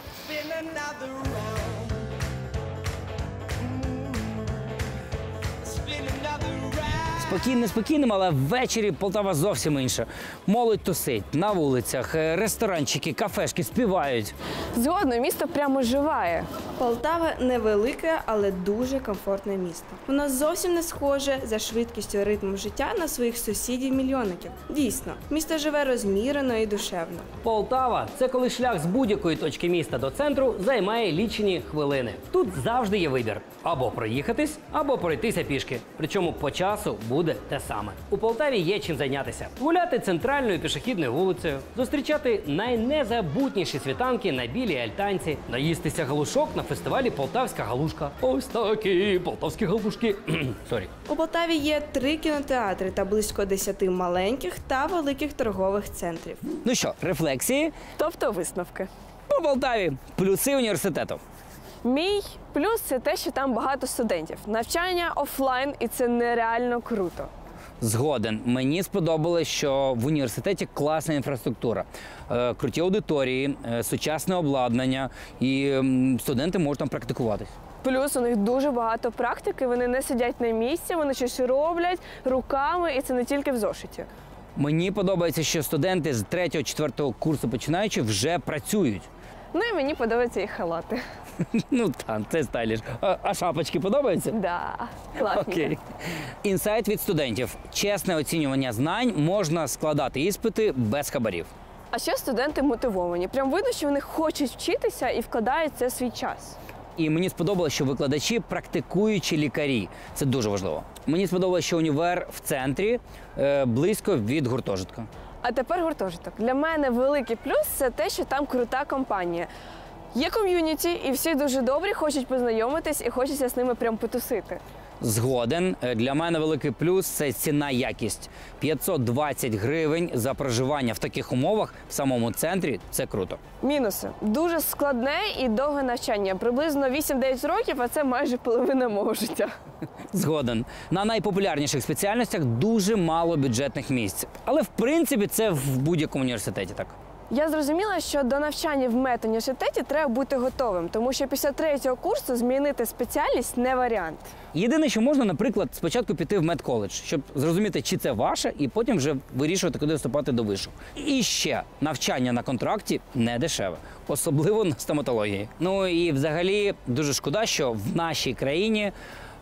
Спокійним, спокійним, але ввечері Полтава зовсім інша. Молодь тусить на вулицях, ресторанчики, кафешки співають. Згодно, місто прямо живає. Полтава невелике, але дуже комфортне місто. Воно зовсім не схоже за швидкістю і ритмом життя на своїх сусідів-мільйонників. Дійсно, місто живе розмірено і душевно. Полтава – це коли шлях з будь-якої точки міста до центру займає лічені хвилини. Тут завжди є вибір – або проїхатись, або пройтися пішки. Причому по часу буде те саме. У Полтаві є чим зайнятися. Гуляти центральною пішохідною вулицею, зустрічати найнезабутніші світанки на Білій Альтанці, наїстися галушок на фестивалі «Полтавська галушка». Ось такі полтавські галушки. Сорі. У Полтаві є три кінотеатри та близько десяти маленьких та великих торгових центрів. Ну що, рефлексії? Тобто висновки. По Полтаві плюси університету. Мій плюс – це те, що там багато студентів. Навчання офлайн, і це нереально круто. Згоден. Мені сподобалось, що в університеті класна інфраструктура, е, круті аудиторії, е, сучасне обладнання, і м, студенти можуть там практикуватись. Плюс у них дуже багато практики, вони не сидять на місці, вони щось роблять руками, і це не тільки в зошиті. Мені подобається, що студенти з третього-четвертого курсу починаючи вже працюють. Ну і мені подобаються їх халати. Ну так, це стайліш. А, а шапочки подобаються? Да, класні. Окей. Інсайт від студентів. Чесне оцінювання знань, можна складати іспити без хабарів. А ще студенти мотивовані. Прям видно, що вони хочуть вчитися і вкладають це свій час. І мені сподобалося, що викладачі практикуючі лікарі. Це дуже важливо. Мені сподобалося, що універ в центрі, е, близько від гуртожитка. А тепер гуртожиток. Для мене великий плюс – це те, що там крута компанія. Є ком'юніті, і всі дуже добрі, хочуть познайомитись і хочеться з ними прям потусити. Згоден. Для мене великий плюс – це ціна-якість. п'ятсот двадцять гривень за проживання в таких умовах в самому центрі – це круто. Мінуси. Дуже складне і довге навчання. Приблизно вісім-дев'ять років, а це майже половина мого життя. Згоден. На найпопулярніших спеціальностях дуже мало бюджетних місць. Але, в принципі, це в будь-якому університеті так. Я зрозуміла, що до навчання в медуніверситеті треба бути готовим, тому що після третього курсу змінити спеціальність не варіант. Єдине, що можна, наприклад, спочатку піти в медколедж, щоб зрозуміти, чи це ваше, і потім вже вирішувати, куди вступати до вишу. І ще, навчання на контракті не дешеве, особливо на стоматології. Ну і взагалі дуже шкода, що в нашій країні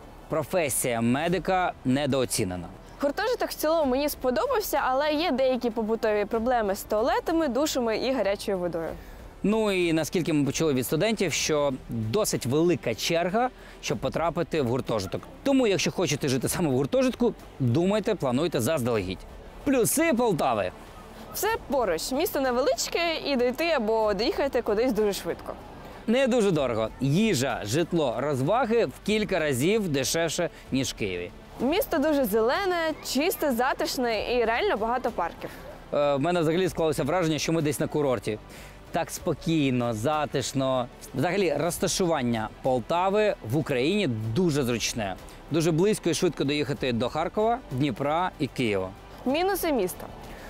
професія медика недооцінена. Гуртожиток в цілому мені сподобався, але є деякі побутові проблеми з туалетами, душами і гарячою водою. Ну і наскільки ми почули від студентів, що досить велика черга, щоб потрапити в гуртожиток. Тому, якщо хочете жити саме в гуртожитку, думайте, плануйте заздалегідь. Плюси Полтави. Все поруч. Місто невеличке і дойти або доїхати кудись дуже швидко. Не дуже дорого. Їжа, житло, розваги в кілька разів дешевше, ніж в Києві. Місто дуже зелене, чисте, затишне і реально багато парків. Е, в мене взагалі склалося враження, що ми десь на курорті. Так спокійно, затишно. Взагалі, розташування Полтави в Україні дуже зручне. Дуже близько і швидко доїхати до Харкова, Дніпра і Києва. Мінуси міста.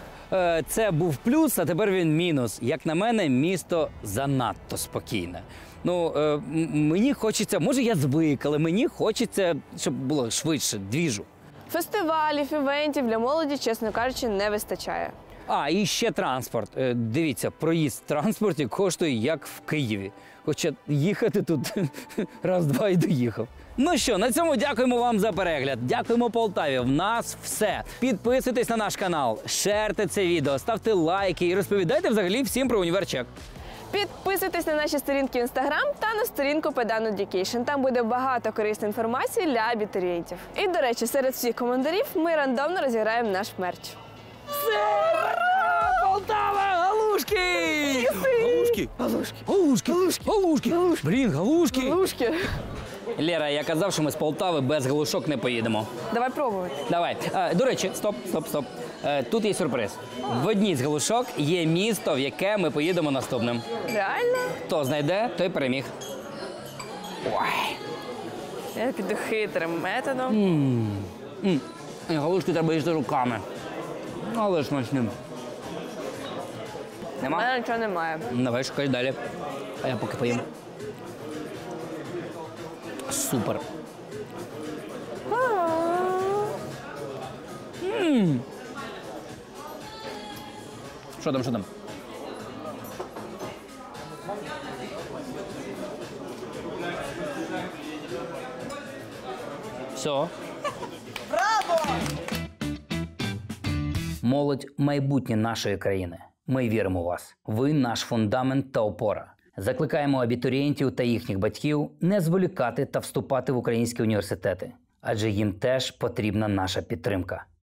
Е, це був плюс, а тепер він мінус. Як на мене, місто занадто спокійне. Ну, е, м- мені хочеться, може я звик, але мені хочеться, щоб було швидше, двіжу. Фестивалів, івентів для молоді, чесно кажучи, не вистачає. А, і ще транспорт. Е, Дивіться, проїзд в транспорті коштує як в Києві. Хоча їхати тут раз-два і доїхав. Ну що, на цьому дякуємо вам за перегляд. Дякуємо Полтаві. В нас все. Підписуйтесь на наш канал, шерте це відео, ставте лайки і розповідайте взагалі всім про універчек. Підписуйтесь на наші сторінки в Інстаграм та на сторінку Pedan Education. Там буде багато корисної інформації для абітурієнтів. І, до речі, серед всіх коментарів ми рандомно розіграємо наш мерч. Все! Полтава! Галушки! Їси! Галушки! Галушки! Галушки. Галушки! Галушки! Галушки! Блін, галушки! Галушки. Лєра, я казав, що ми з Полтави без галушок не поїдемо. Давай пробувати. Давай. А, до речі, стоп, стоп, стоп. Е, тут є сюрприз. В одній з галушок є місто, в яке ми поїдемо наступним. Реально? Хто знайде, той переміг. Ой. Я піду хитрим методом. М. М. І галушки треба їсти руками. Але ж смачним. У мене нічого немає. Давай, шукай далі. А я поки поїм. Супер. М. Що там, що там? Все. Браво! Молодь – майбутнє нашої країни. Ми віримо в вас. Ви – наш фундамент та опора. Закликаємо абітурієнтів та їхніх батьків не зволікати та вступати в українські університети, адже їм теж потрібна наша підтримка.